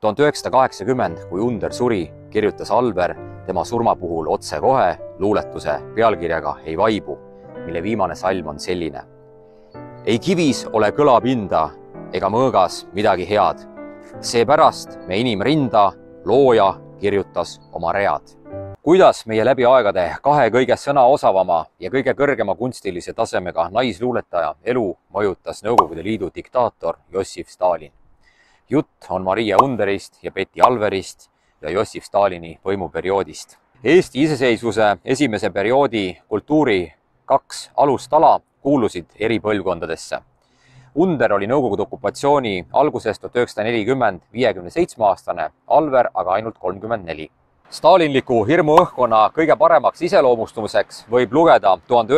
1980, kui Under suri, kirjutas Alver tema surma puhul otsekohe luuletuse pealkirjaga Ei vaibu, mille viimane salm on selline. Ei kivis ole kõlapinda ega mõõgas midagi head. Seepärast me inimrinda looja kirjutas oma read. Kuidas meie läbi aegade kahe kõige sõna osavama ja kõige kõrgema kunstilise tasemega naisluuletaja elu mõjutas Nõukogude Liidu diktaator Jossif Stalin. Jutt on Maria Underist ja Betty Alverist ja Jossif Stalini võimuperioodist. Eesti iseseisvuse esimese perioodi kultuuri kaks alustala kuulusid eri põlvkondadesse. Under oli Nõukogude okupatsiooni algusest 1940 57-aastane, Alver aga ainult 34. Stalinliku hirmuõhkkonna kõige paremaks iseloomustumuseks võib lugeda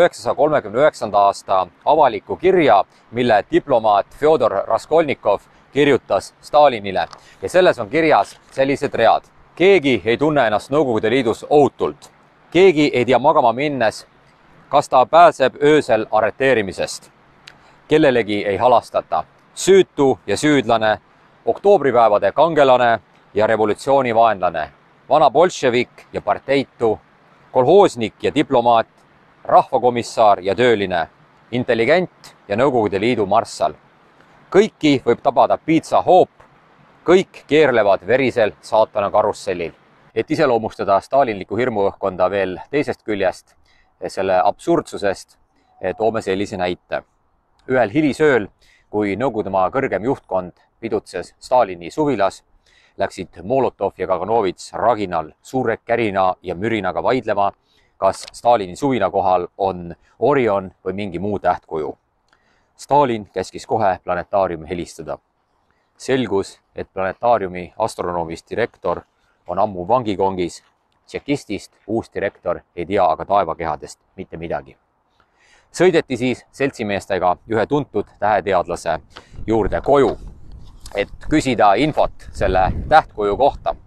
1939. aasta avalikku kirja, mille diplomaat Fjodor Raskolnikov kirjutas Stalinile ja selles on kirjas sellised read. Keegi ei tunne ennast Nõukogude Liidus ohutult. Keegi ei tea magama minnes, kas ta pääseb öösel arreteerimisest. Kellelegi ei halastata. Süütu ja süüdlane, oktoobripäevade kangelane ja revolutsiooni vaenlane, vana bolševik ja parteitu, kolhoosnik ja diplomaat, rahvakomissar ja tööline, intelligent ja Nõukogude Liidu marssal. Kõiki võib tabada piitsahoop, kõik keerlevad verisel saatana karussellil. Et iseloomustada stalinliku hirmuõhkkonda veel teisest küljest, selle absurdsusest, toome sellise näite. Ühel hilisööl, kui Nõukogudemaa kõrgem juhtkond pidutses Stalini suvilas, läksid Molotov ja Kaganovits raginal suure kärina ja mürinaga vaidlema, kas Stalini suvila kohal on Orion või mingi muu tähtkuju. Stalin käskis kohe planetaariumi helistada. Selgus, et planetaariumi astronoomist direktor on ammu vangikongis, tšekistist uus direktor ei tea aga taevakehadest mitte midagi. Sõideti siis seltsimeestega ühe tuntud täheteadlase juurde koju, et küsida infot selle tähtkuju kohta.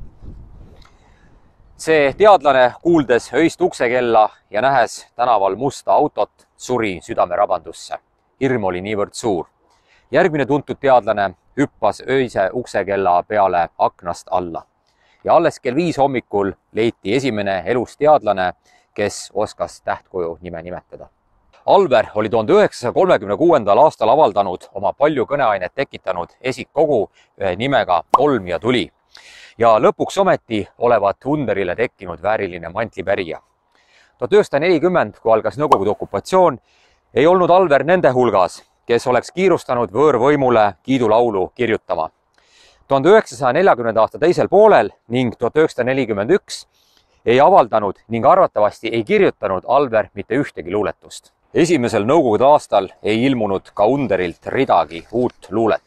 See teadlane, kuuldes öist uksekella ja nähes tänaval musta autot, suri südamerabandusse. Hirm oli niivõrd suur. Järgmine tuntud teadlane hüppas öise uksekella peale aknast alla. Ja alles kell 5 hommikul leiti esimene elus teadlane, kes oskas tähtkuju nime nimetada. Alver oli 1936. aastal avaldanud oma palju kõneainet tekitanud esikkogu nimega Tolm ja tuli. Ja lõpuks ometi olevat Underile tekkinud vääriline mantlipärija. 1940, kui algas Nõukogude okupatsioon, ei olnud Alver nende hulgas, kes oleks kiirustanud võõrvõimule kiidulaulu kirjutama. 1940. aasta teisel poolel ning 1941 ei avaldanud ning arvatavasti ei kirjutanud Alver mitte ühtegi luuletust. Esimesel Nõukogude aastal ei ilmunud ka Underilt ridagi uut luulet.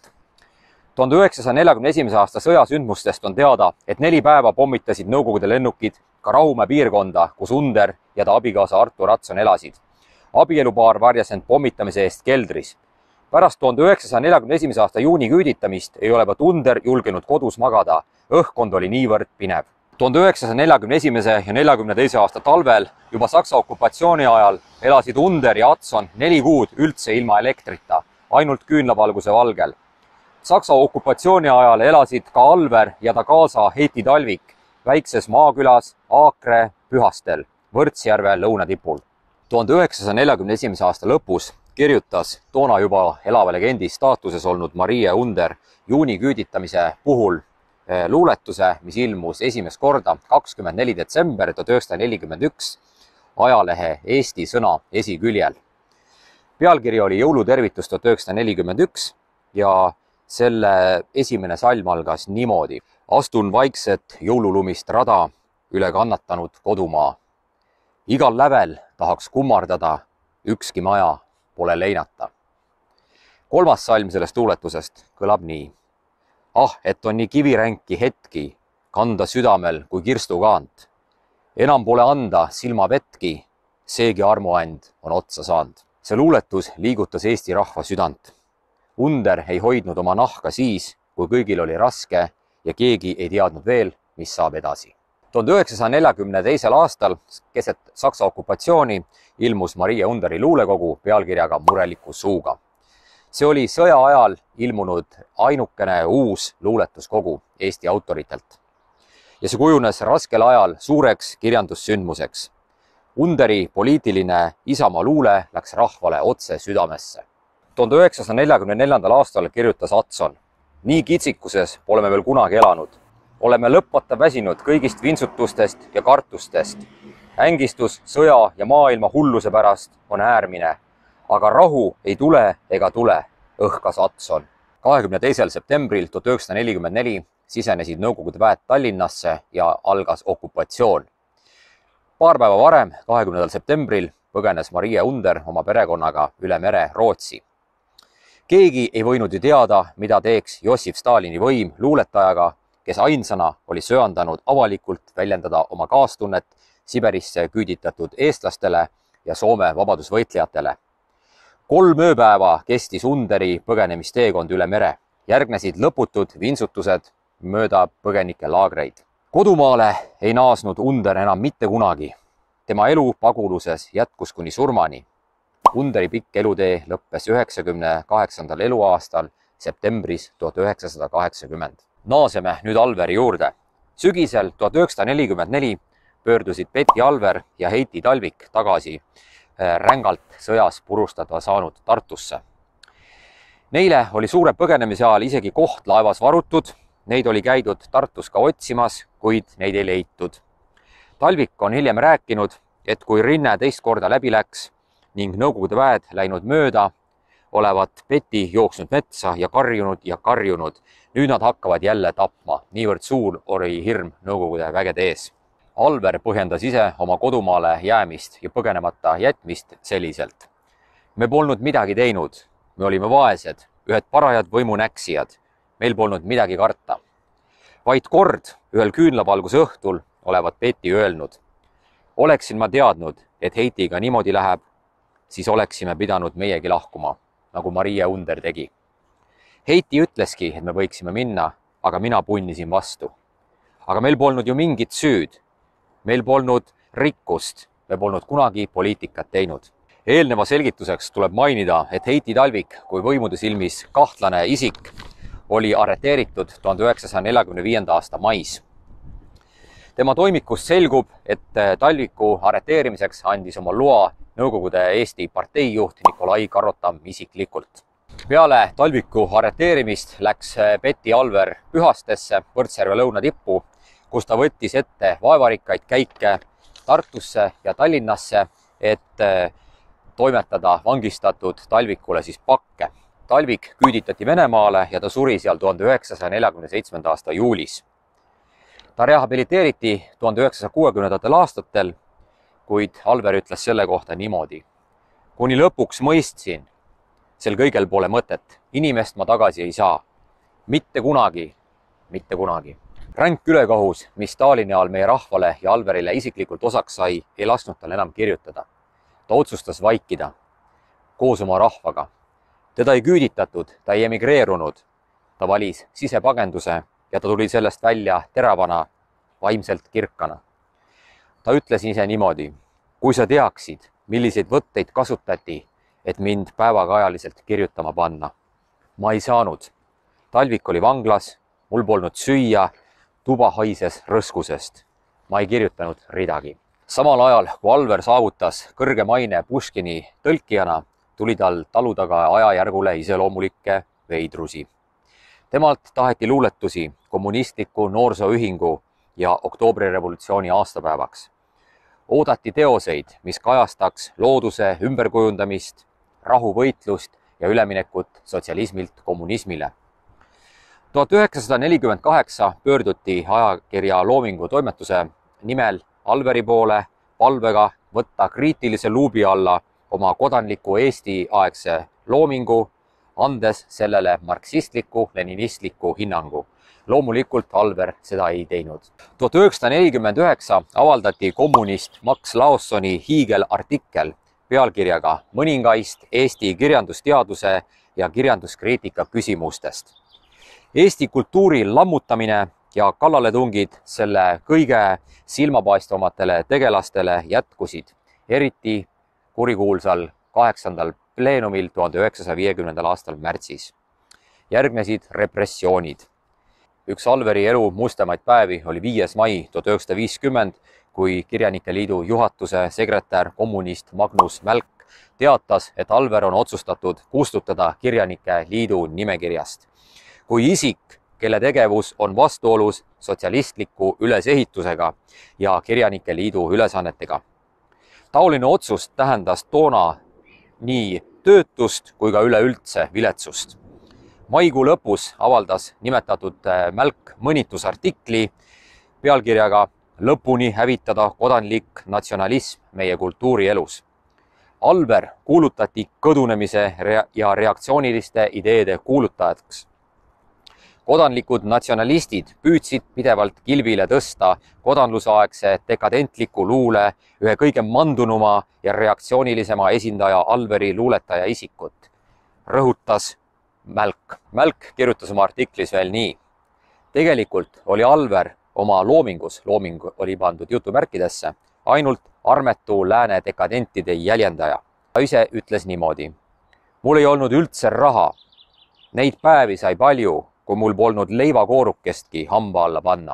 1941. aasta sõjasündmustest on teada, et 4 päeva pommitasid Nõukogude lennukid ka Rahumäe piirkonda, kus Under ja ta abikaasa Artur Ratson elasid. Abielupaar varjas end pommitamise eest keldris. Pärast 1941. aasta juuni küüditamist ei olevat Under julgenud kodus magada, õhkkond oli niivõrd pinev. 1941. ja 1942. aasta talvel juba Saksa okupatsiooni ajal elasid Under ja Ratson 4 kuud üldse ilma elektrita, ainult küünlavalguse valgel. Saksa okupatsiooni ajal elasid ka Alver ja ta kaasa Heiti Talvik väikses maakülas Aakre Pühastel, Võrtsjärve lõunatipul. 1941. aasta lõpus kirjutas toona juba elava legendi staatuses olnud Maria Under juuni küüditamise puhul luuletuse, mis ilmus esimest korda 24. detsember 1941 ajalehe Eesti Sõna esiküljel. Pealkiri oli Jõulutervitus 1941 ja selle esimene salm algas niimoodi. Astun vaikset jõululumist rada üle kannatanud kodumaa. Igal lävel tahaks kummardada, ükski maja pole leinata. 3. salm sellest luuletusest kõlab nii. Ah, et on nii kiviränki hetki, kanda südamel kui kirstukaant. Enam pole anda silmavetki, seegi armuand on otsa saanud. See luuletus liigutas Eesti rahva südant. Under ei hoidnud oma nahka siis, kui kõigil oli raske ja keegi ei teadnud veel, mis saab edasi. 1942. aastal keset Saksa okupatsiooni ilmus Maria Underi luulekogu pealkirjaga Mureliku suuga. see oli sõja ajal ilmunud ainukene uus luuletuskogu Eesti autoritelt. Ja see kujunes raskel ajal suureks kirjandussündmuseks. Underi poliitiline Isamaa luule läks rahvale otse südamesse. 1944. aastal kirjutas Atson: nii kitsikuses pole me veel kunagi elanud. Oleme lõpmata väsinud kõigist vintsutustest ja kartustest. Ängistus sõja ja maailma hulluse pärast on äärmine, aga rahu ei tule ega tule, õhkas Atson. 22. septembril 1944 sisenesid Nõukogude väed Tallinnasse ja algas okupatsioon. Paar päeva varem, 20. septembril, põgenes Maria Under oma perekonnaga üle mere Rootsi. Keegi ei võinud ju teada, mida teeks Jossif Stalini võim luuletajaga, kes ainsana oli söandanud avalikult väljendada oma kaastunnet Siberisse küüditatud eestlastele ja Soome vabadusvõitlejatele. 3 ööpäeva kestis Underi põgenemisteekond üle mere. Järgnesid lõputud vintsutused mööda põgenike laagreid. Kodumaale ei naasnud Under enam mitte kunagi. Tema elu paguluses jätkus kuni surmani. Underi pikk elutee lõppes 98. eluaastal septembris 1980. Naaseme nüüd Alveri juurde. Sügisel 1944 pöördusid Betty Alver ja Heiti Talvik tagasi rängalt sõjas purustada saanud Tartusse. Neile oli suure põgenemise ajal isegi koht laevas varutud. Neid oli käidud Tartus ka otsimas, kuid neid ei leitud. Talvik on hiljem rääkinud, et kui rinne teist korda läbi läks ning Nõukogude väed läinud mööda, olevat Betty jooksnud metsa ja karjunud. Nüüd nad hakkavad jälle tapma, niivõrd suur oli hirm Nõukogude vägede ees. Alver põhjendas ise oma kodumaale jäämist ja põgenemata jätmist selliselt. Me polnud midagi teinud, me olime vaesed, ühed parajad võimunäksijad, meil polnud midagi karta. Vaid kord ühel küünlapalguse õhtul olevat Betty öelnud: oleksin ma teadnud, et Heitiga niimoodi läheb, siis oleksime pidanud meiegi lahkuma, nagu Maria Under tegi. Heiti ütleski, et me võiksime minna, aga mina punnisin vastu. Aga meil polnud ju mingit süüd. Meil polnud rikkust, me polnud kunagi poliitikat teinud. Eelneva selgituseks tuleb mainida, et Heiti Talvik kui võimude silmis kahtlane isik oli arreteeritud 1945. aasta mais. Tema toimikust selgub, et Talviku arreteerimiseks andis oma loa Nõukogude Eesti parteijuht Nikolai Karotam isiklikult. Peale Talviku arreteerimist läks Betty Alver Pühastesse, Võrtsjärve lõunatippu, kus ta võttis ette vaevarikkaid käike Tartusse ja Tallinnasse, et toimetada vangistatud Talvikule siis pakke. Talvik küüditati Venemaale ja ta suri seal 1947. aasta juulis. Ta rehabiliteeriti 1960. aastatel, kuid Alver ütles selle kohta niimoodi: kuni lõpuks mõistsin, sel kõigel pole mõtet, inimest ma tagasi ei saa. Mitte kunagi, mitte kunagi. Ränk ülekohus, mis Stalini ajal meie rahvale ja Alverile isiklikult osaks sai, ei lasknud tal enam kirjutada. Ta otsustas vaikida koos oma rahvaga. Teda ei küüditatud, ta ei emigreerunud. Ta valis sisepagenduse ja ta tuli sellest välja teravana, vaimselt kirkana. Ta ütles ise niimoodi: kui sa teaksid, milliseid võtteid kasutati, et mind päevakajaliselt kirjutama panna. Ma ei saanud. Talvik oli vanglas, mul polnud süüa, tuba haises rõskusest. Ma ei kirjutanud ridagi. Samal ajal, kui Alver saavutas kõrge maine Puškini tõlkijana, tuli tal talu taga ajajärgule iseloomulikke veidrusi. Temalt taheti luuletusi kommunistliku noorsooühingu ja oktoobrirevolutsiooni aastapäevaks. Oodati teoseid, mis kajastaks looduse ümberkujundamist, rahuvõitlust ja üleminekut sotsialismilt kommunismile. 1948 pöörduti ajakirja Loomingu toimetuse nimel Alveri poole palvega võtta kriitilise luubi alla oma kodanliku Eesti aegse loomingu, andes sellele marksistliku-leninistliku hinnangu. Loomulikult Alver seda ei teinud. 1949 avaldati kommunist Max Lawsoni hiigelartikkel pealkirjaga Mõningaist Eesti kirjandusteaduse ja kirjanduskriitika küsimustest. Eesti kultuuri lammutamine ja kallaletungid selle kõige silmapaistvamatele tegelastele jätkusid, eriti kurikuulsal 8. pleenumil 1950. aastal märtsis. Järgnesid repressioonid. Üks Alveri elu mustemaid päevi oli 5. mai 1950, kui Kirjanike Liidu juhatuse sekretär kommunist Magnus Mälk teatas, et Alver on otsustatud kustutada Kirjanike Liidu nimekirjast kui isik, kelle tegevus on vastuolus sotsialistliku ülesehitusega ja Kirjanike Liidu ülesannetega. Taoline otsus tähendas toona nii töötust kui ka üleüldse viletsust. Maikuu lõpus avaldas nimetatud Mälk mõnitusartikli pealkirjaga "Lõpuni hävitada kodanlik natsionalism meie kultuurielus". Alver kuulutati kõdunemise ja reaktsiooniliste ideede kuulutajaks. Kodanlikud natsionalistid püüdsid pidevalt kilbile tõsta kodanlusaegse dekadentliku luule ühe kõige mandunuma ja reaktsioonilisema esindaja Alveri luuletaja isikut, rõhutas Mälk. Mälk kirjutas oma artiklis veel nii. Tegelikult oli Alver oma loomingus, looming oli pandud jutumärkidesse, ainult armetu lääne dekadentide jäljendaja. Ta ise ütles niimoodi. Mul ei olnud üldse raha. Neid päevi sai palju, kui mul polnud leivakoorukestki hamba alla panna.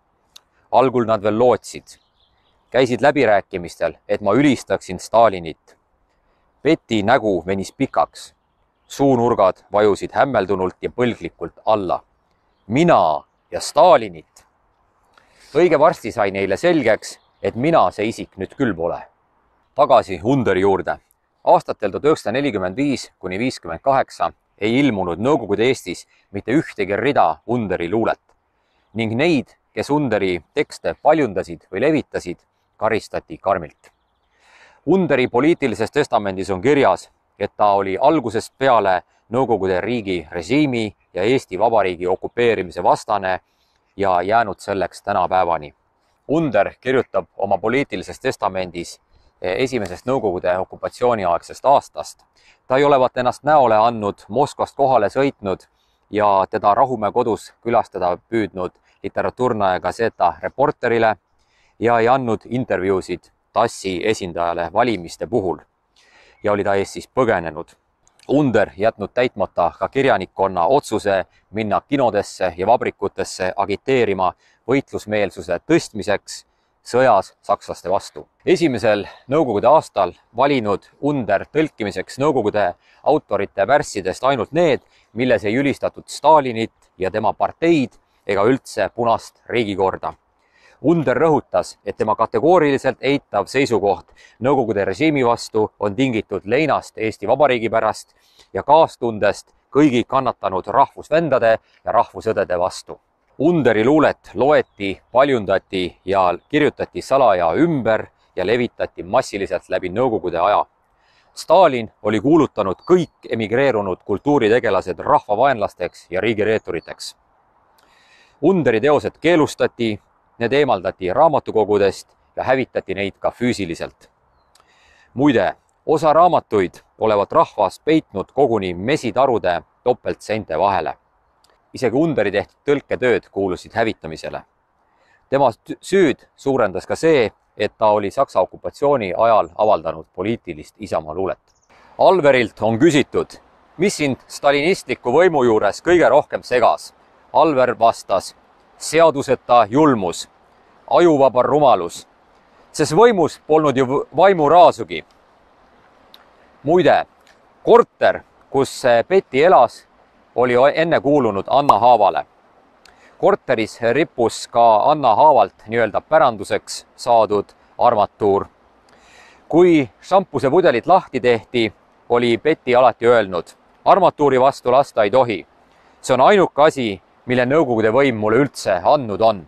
Algul nad veel lootsid. Käisid läbirääkimistel, et ma ülistaksin Stalinit. Peti nägu venis pikaks. Suunurgad vajusid hämmeldunult ja põlglikult alla. Mina ja Stalinit. Õige varsti sai neile selgeks, et mina see isik nüüd küll pole. Tagasi Underi juurde. Aastatel 1945 kuni 1958 ei ilmunud Nõukogude Eestis mitte ühtegi rida Underi luulet ning neid, kes Underi tekste paljundasid või levitasid, karistati karmilt. Underi poliitilises testamendis on kirjas, et ta oli algusest peale Nõukogude riigi režiimi ja Eesti Vabariigi okupeerimise vastane ja jäänud selleks tänapäevani. Under kirjutab oma poliitilises testamendis esimesest Nõukogude okupatsiooniaegsest aastast. Ta ei olevat ennast näole andnud, Moskvast kohale sõitnud ja teda Rahumäe kodus külastada püüdnud literatuurne Gazeta Reporterile ja ei andnud intervjuusid TASSi esindajale valimiste puhul ja oli ta Eestis põgenenud. Under jätnud täitmata ka kirjanikkonna otsuse minna kinodesse ja vabrikutesse agiteerima võitlusmeelsuse tõstmiseks sõjas sakslaste vastu. Esimesel Nõukogude aastal valinud Under tõlkimiseks Nõukogude autorite värssidest ainult need, milles ei ülistatud Stalinit ja tema parteid ega üldse punast riigikorda. Under rõhutas, et tema kategooriliselt eitav seisukoht Nõukogude režiimi vastu on tingitud leinast Eesti Vabariigi pärast ja kaastundest kõigi kannatanud rahvusvendade ja rahvusõdede vastu. Underi luulet loeti, paljundati ja kirjutati salaja ümber ja levitati massiliselt läbi Nõukogude aja. Stalin oli kuulutanud kõik emigreerunud kultuuritegelased rahvavaenlasteks ja riigireeturiteks. Underi teosed keelustati, need eemaldati raamatukogudest ja hävitati neid ka füüsiliselt. Muide, osa raamatuid olevat rahvas peitnud koguni mesitarude topeltseinte vahele. Isegi Underi tehtud tõlketööd kuulusid hävitamisele. Tema süüd suurendas ka see, et ta oli Saksa okupatsiooni ajal avaldanud poliitilist isamaaluulet. Alverilt on küsitud, mis sind stalinistliku võimu juures kõige rohkem segas. Alver vastas, seaduseta julmus, ajuvaba rumalus, sest võimus polnud ju vaimuraasugi. Muide, korter, kus Peti elas, oli enne kuulunud Anna Haavale. Korteris rippus ka Anna Haavalt nii-öelda päranduseks saadud armatuur. Kui šampuse pudelit lahti tehti, oli Peti alati öelnud, armatuuri vastu lasta ei tohi. See on ainuke asi, mille Nõukogude võim mulle üldse andnud on.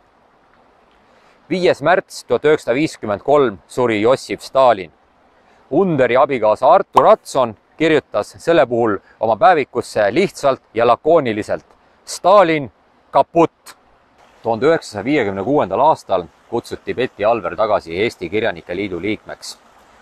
5. märts 1953 suri Jossif Stalin. Underi abikaasa Artur Ratson kirjutas selle puhul oma päevikusse lihtsalt ja lakooniliselt Stalin kaputt. 1956. aastal kutsuti Peti Alver tagasi Eesti Kirjanike Liidu liikmeks.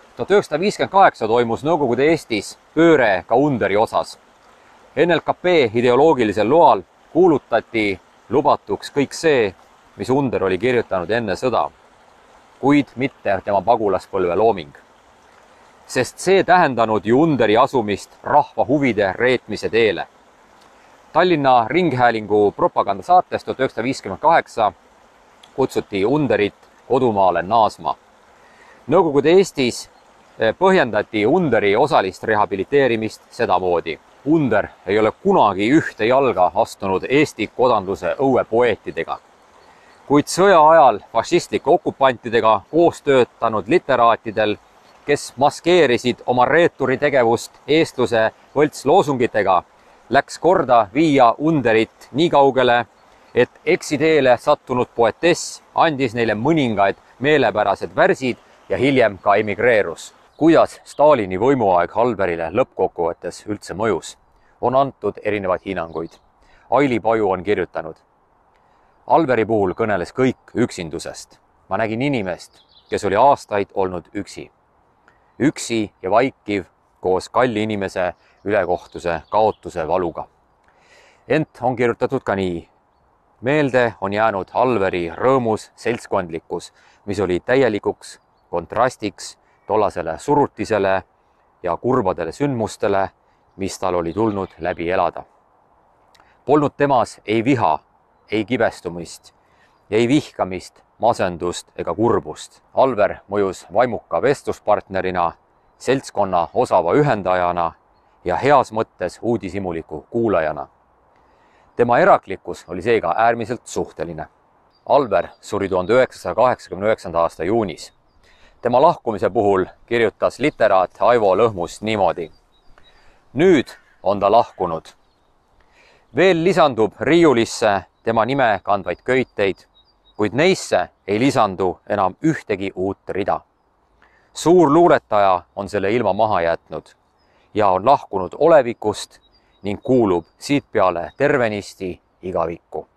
1958 toimus Nõukogude Eestis pööre ka Underi osas. NLKP ideoloogilisel loal kuulutati lubatuks kõik see, mis Under oli kirjutanud enne sõda, kuid mitte tema pagulaspõlve looming. sest see tähendanud ju Underi asumist rahva huvide reetmise teele. Tallinna Ringhäälingu propagandasaates 1958 kutsuti Underit kodumaale naasma. Nõukogude Eestis põhjendati Underi osalist rehabiliteerimist sedamoodi. Under ei ole kunagi ühte jalga astunud Eesti kodanluse õuepoeetidega, kuid sõja ajal fašistlike okupantidega koos töötanud literaatidel, kes maskeerisid oma reeturi tegevust eestluse võltsloosungitega, läks korda viia Underit nii kaugele, et eksiteele sattunud poetess andis neile mõningaid meelepärased värsid ja hiljem ka emigreerus. Kuidas Stalini võimuaeg Alberile lõppkokkuvõttes üldse mõjus, on antud erinevaid hinnanguid. Aili Paju on kirjutanud: Alberi puhul kõneles kõik üksindusest. Ma nägin inimest, kes oli aastaid olnud üksi. Üksi ja vaikiv koos kalli inimese ülekohtuse kaotuse valuga. Ent on kirjutatud ka nii. Meelde on jäänud Alberi rõõmus seltskondlikkus, mis oli täielikuks kontrastiks tollasele surutisele ja kurbadele sündmustele, mis tal oli tulnud läbi elada. Polnud temas ei viha, ei kibestumist, ei vihkamist, masendust ega kurbust. Alber mõjus vaimuka vestluspartnerina, seltskonna osava ühendajana ja heas mõttes uudishimuliku kuulajana. Tema eraklikkus oli seega äärmiselt suhteline. Alber suri 1989. aasta juunis. Tema lahkumise puhul kirjutas literaat Aivo Lõhmus niimoodi: Nüüd on ta lahkunud. Veel lisandub riiulisse tema nime kandvaid köiteid, kuid neisse ei lisandu enam ühtegi uut rida. Suur luuletaja on selle ilma maha jätnud ja on lahkunud olevikust ning kuulub siit peale tervenisti igavikku.